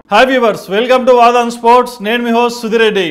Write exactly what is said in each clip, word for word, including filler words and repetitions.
Hi viewers, welcome to వాదన్ sports. నేను మీ host Sudhi Reddy.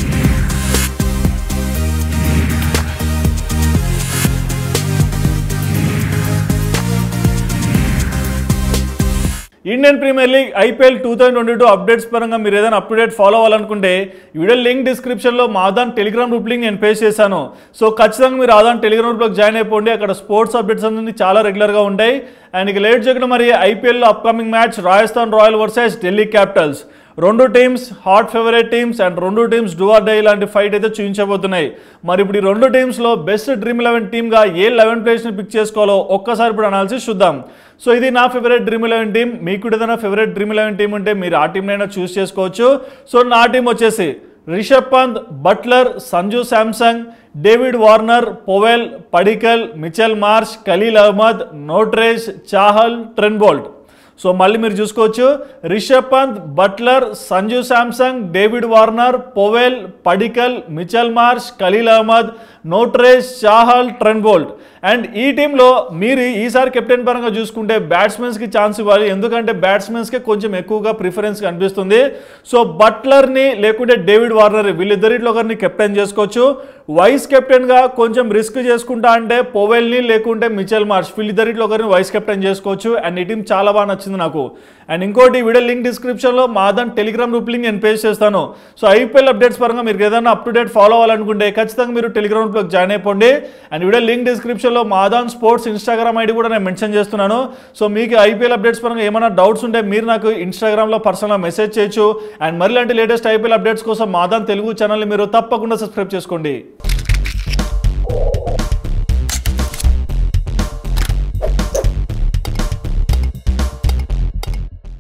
Indian premier league IPL two thousand twenty two updates పరంగా మీరు ఏదైనా అప్డేట్ ఫాలో అవ్వాలనుకుంటే ఈ వీడియో లింక్ డిస్క్రిప్షన్లో మా ఆదాన్ టెలిగ్రామ్ గ్రూప్ లింక్ నేను పేస్ట్ చేశాను. సో ఖచ్చితంగా మీరు ఆదాన్ టెలిగ్రామ్ గ్రూప్లోకి జాయిన్ అయిపోండి. అక్కడ స్పోర్ట్స్ అప్డేట్స్ అన్ని చాలా రెగ్యులర్గా ఉంటాయి. అండ్ ఇక లేట్ చేయకుండా మరి ఐపీఎల్లో upcoming match Rajasthan royal versus Delhi capitals. రెండు teams hot favourite teams and రెండు టీమ్స్ డూ ఆర్ డై లాంటి ఫైట్ అయితే చూపించబోతున్నాయి. మరి ఇప్పుడు ఈ రెండు టీమ్స్లో బెస్ట్ డ్రీమ్ ఎలెవెన్ టీమ్గా ఏ లెవెన్ ప్లేయర్స్ని పిక్ చేసుకోవాలో ఒక్కసారి ఇప్పుడు అనాలిసిస్ చూద్దాం. సో ఇది నా ఫేవరెట్ డ్రీమ్ ఎలెవెన్ టీమ్. మీకు ఏదైనా ఫేవరెట్ డ్రీమ్ ఎలెవెన్ టీమ్ ఉంటే మీరు ఆ టీంనైనా చూస్ చేసుకోవచ్చు. సో నా టీం వచ్చేసి Rishabh Pant, Buttler, Sanju Samsung, David Warner, Powell, Padikkal, Mitchell Marsh, Khaleel Ahmed, Natarajan, Chahal, Trent Boult. So మళ్ళీ మీరు చూసుకోవచ్చు, Rishabh Pant, Buttler, Sanju Samsung, David Warner, Powell, Padikkal, Mitchell Marsh, Khaleel Ahmed, Natarajan, Chahal, Trent Boult. And ఈ టీంలో మీరు ఈసారి కెప్టెన్ పరంగా చూసుకుంటే బ్యాట్స్మెన్స్కి ఛాన్స్ ఇవ్వాలి, ఎందుకంటే బ్యాట్స్మెన్స్కే కొంచెం ఎక్కువగా ప్రిఫరెన్స్ కనిపిస్తుంది. సో బట్లర్ని లేకుంటే డేవిడ్ వార్నర్ వీళ్ళిద్దరిలో ఒకరిని కెప్టెన్ చేసుకోవచ్చు. వైస్ కెప్టెన్గా కొంచెం రిస్క్ చేసుకుంటా అంటే పొవెల్ని లేకుంటే మిచెల్ మార్ష్ వీళ్ళిద్దరిలో ఒకరిని వైస్ కెప్టెన్ చేసుకోవచ్చు. అండ్ ఈ టీం చాలా బాగా నచ్చింది నాకు. అండ్ ఇంకోటి వీడియో లింక్ డిస్క్రిప్షన్లో మాదన్ టెలిగ్రామ్ గ్రూప్ లింక్ నేను పేస్ట్ చేస్తాను. సో ఐపీఎల్ అప్డేట్స్ పరంగా మీరు ఏదైనా అప్ టు డేట్ ఫాలో అవ్వాలనుకుంటే ఖచ్చితంగా మీరు టెలిగ్రామ్ గ్రూప్లోకి జాయిన్ అయిపోండి. అండ్ వీడియో లింక్ డిస్క్రిప్షన్లో మాదాన్ స్పోర్ట్స్ ఇన్స్టాగ్రామ్ ఐడి కూడా నేను మెన్షన్ చేస్తున్నాను. సో మీకు ఐపీఎల్ అప్డేట్స్ పరంగా ఏమైనా డౌట్స్ ఉంటే మీరు నాకు ఇన్స్టాగ్రామ్లో పర్సనల్గా మెసేజ్ చేయొచ్చు. అండ్ మరి లాంటి లేటెస్ట్ ఐపీఎల్ అప్డేట్స్ కోసం మాదాన్ తెలుగు ఛానల్ని మీరు తప్పకుండా సబ్స్క్రైబ్ చేసుకోండి.